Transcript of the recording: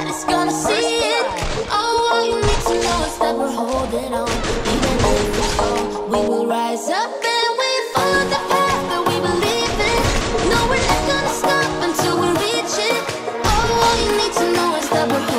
everybody's gonna see it. Oh, all you need to know is that we're holding on. Even if we fall, we will rise up and we follow the path that we believe in. No, we're not gonna stop until we reach it. Oh, all you need to know is that we're